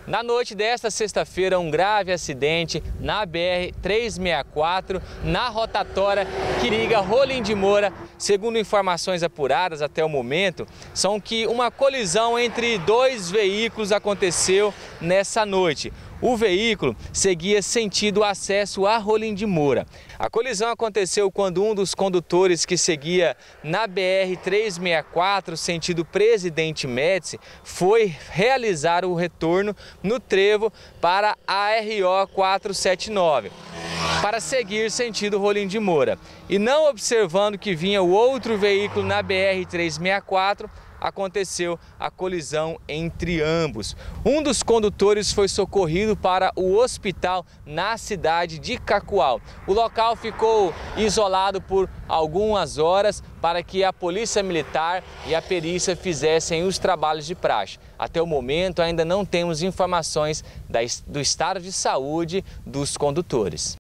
Na noite desta sexta-feira, um grave acidente na BR-364, na rotatória que liga Rolim de Moura. Segundo informações apuradas até o momento, são que uma colisão entre dois veículos aconteceu nessa noite. O veículo seguia sentido acesso a Rolim de Moura. A colisão aconteceu quando um dos condutores que seguia na BR-364, sentido Presidente Médici, foi realizar o retorno no trevo para a RO 479, para seguir sentido Rolim de Moura. E não observando que vinha o outro veículo na BR-364, aconteceu a colisão entre ambos. Um dos condutores foi socorrido para o hospital na cidade de Cacoal. O local ficou isolado por algumas horas para que a Polícia Militar e a perícia fizessem os trabalhos de praxe. Até o momento ainda não temos informações do estado de saúde dos condutores.